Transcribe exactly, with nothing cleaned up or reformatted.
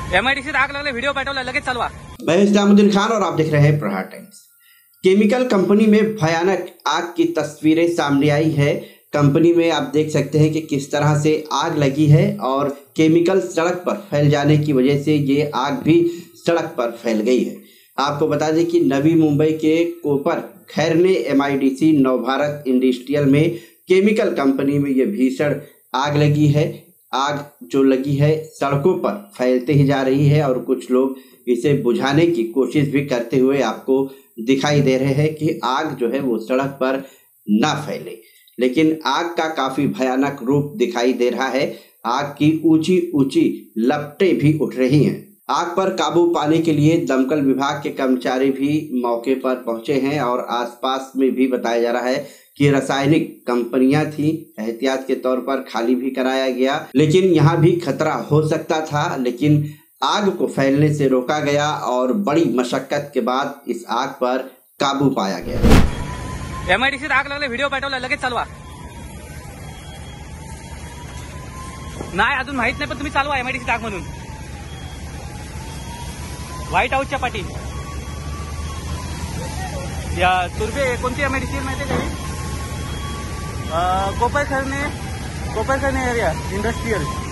MIDC आग लगले video पाठवला लगेच चालवा। मैं इस्लामुद्दीन खान और आप देख रहे हैं प्रहार टाइम्स। केमिकल कंपनी में भयानक आग की तस्वीरें सामने आई है। कंपनी में आप देख सकते हैं कि किस तरह से आग लगी है और केमिकल सड़क पर फैल जाने की वजह से ये आग भी सड़क पर फैल गई है। आपको बता दें कि नवी मुंबई के कोपर खैरने एमआईडीसी नवभारत इंडस्ट्रियल में केमिकल कंपनी में ये भीषण आग लगी है। आग जो लगी है सड़कों पर फैलते ही जा रही है और कुछ लोग इसे बुझाने की कोशिश भी करते हुए आपको दिखाई दे रहे हैं कि आग जो है वो सड़क पर ना फैले, लेकिन आग का काफी भयानक रूप दिखाई दे रहा है। आग की ऊंची ऊंची लपटें भी उठ रही हैं। आग पर काबू पाने के लिए दमकल विभाग के कर्मचारी भी मौके पर पहुंचे हैं और आसपास में भी बताया जा रहा है कि रासायनिक कंपनियां थी, एहतियात के तौर पर खाली भी कराया गया, लेकिन यहां भी खतरा हो सकता था, लेकिन आग को फैलने से रोका गया और बड़ी मशक्कत के बाद इस आग पर काबू पाया गया। एमआयडीसी आग लगले व्हिडिओ पाठवला लगेच चालवा। नाही अजून माहित नाही पण तुम्ही चालवा एमआयडीसी आग म्हणून। व्हाईट हाऊसच्या पाठी या तुर्बे कोणती एमआयडीसी माहिती आहे का? कोपर खरणे कोपर खरणे एरिया इंडस्ट्रियल